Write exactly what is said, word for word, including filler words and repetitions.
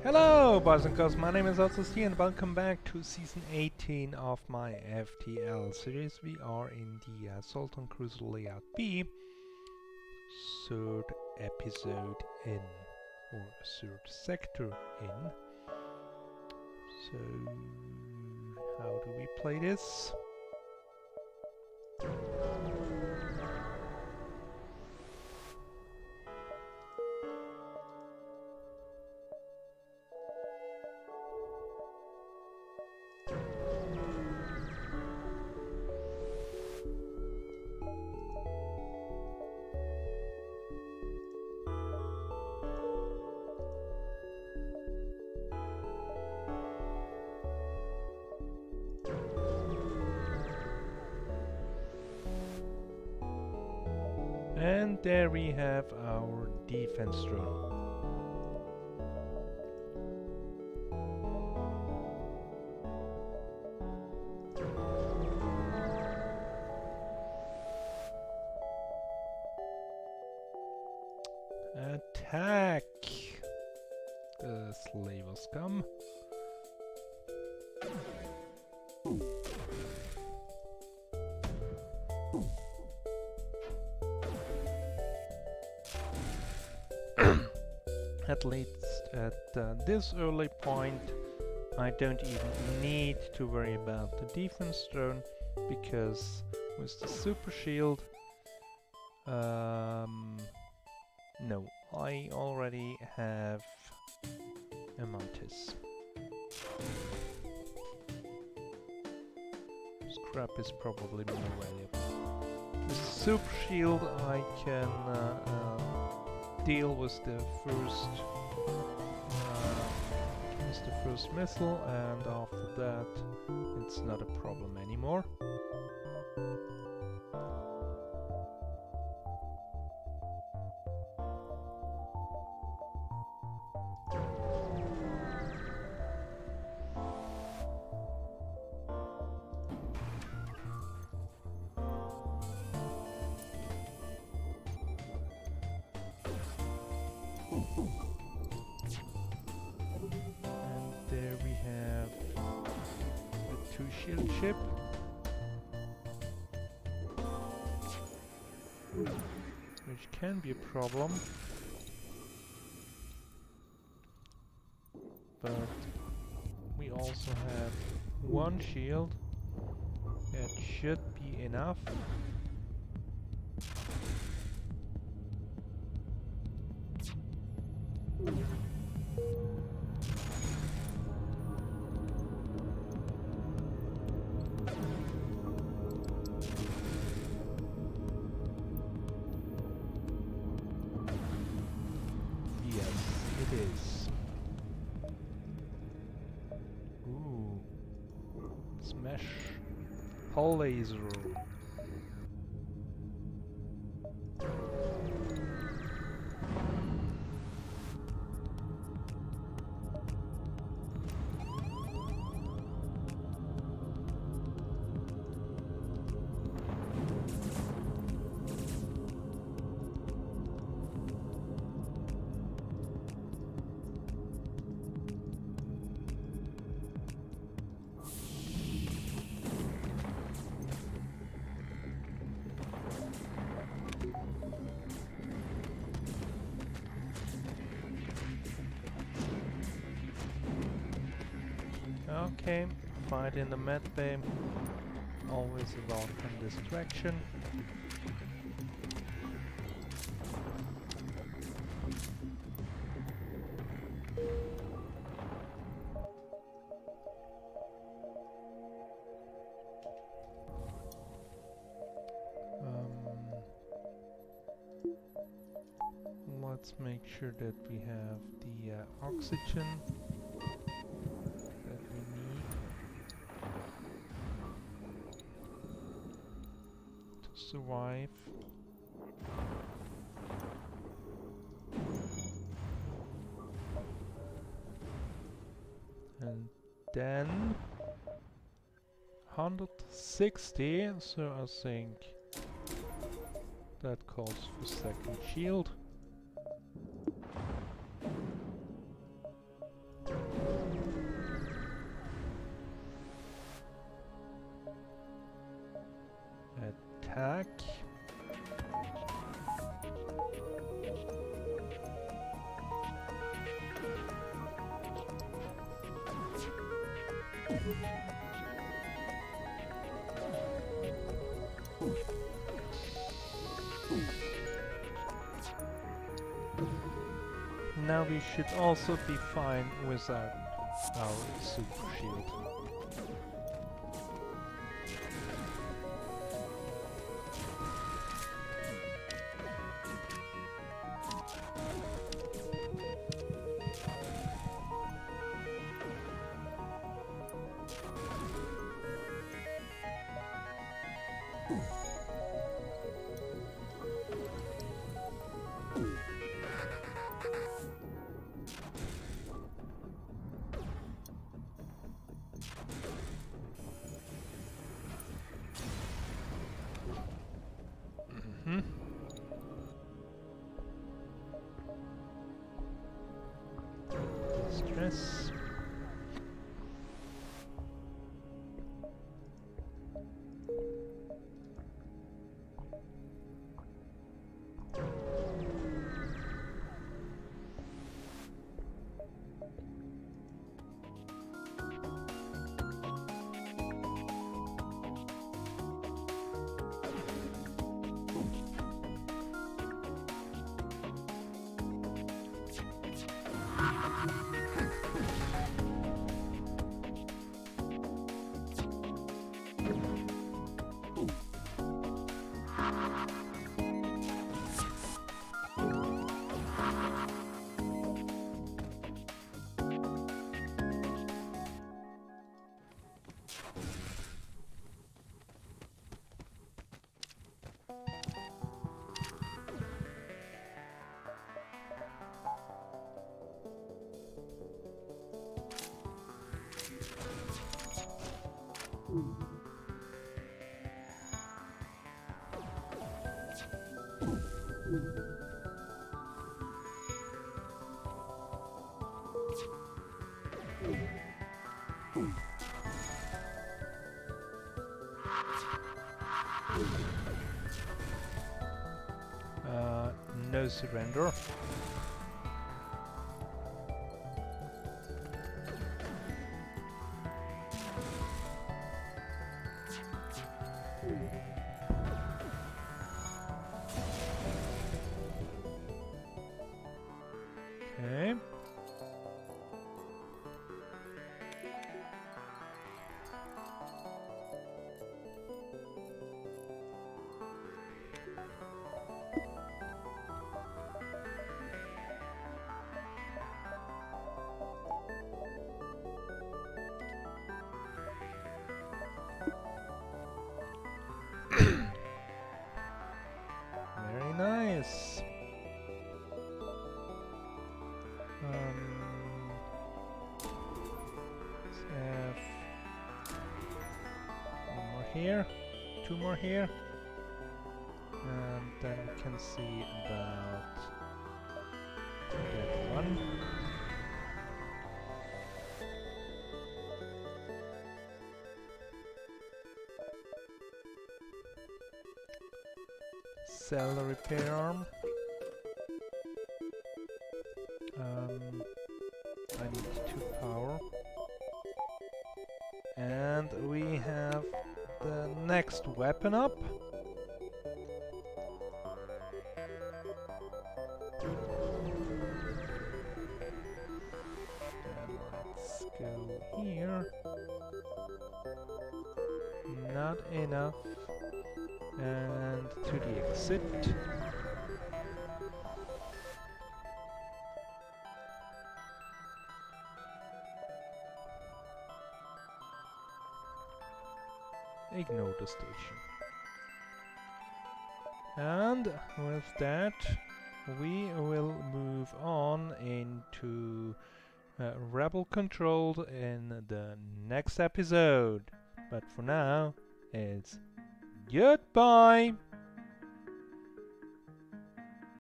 Hello boys and girls, my name is S eighteen and welcome back to season eighteen of my F T L series. We are in the uh, Zoltan Kruiser layout B, third episode in, or third sector in. So, how do we play this? And there we have our defense drone. Attack! The slaver scum. At least at uh, this early point, I don't even need to worry about the defense drone, because with the super shield, um, no, I already have a Mantis. Scrap is probably more valuable. With the super shield, I can uh, uh, deal with the first uh, with the first missile, and after that it's not a problem anymore. And there we have the two shield ship, which can be a problem, but we also have one shield that should be enough. Is. Ooh. Smash. Hull laser. Okay, fight in the med bay, always a welcome distraction. Um, let's make sure that we have the uh, oxygen survive. And then one hundred sixty, so I think that calls for second shield. attack. Now we should also be fine without our super shield. Stress. Uh, no surrender. Okay. Very nice. Um, let's have one more here, two more here, and then we can see about that one. Sell the repair arm. Um, I need two power. And we have the next weapon up. And let's go here. Not enough. And to the exit. Ignore the station. And with that, we will move on into uh, Rebel Controlled in the next episode. But for now, it's goodbye!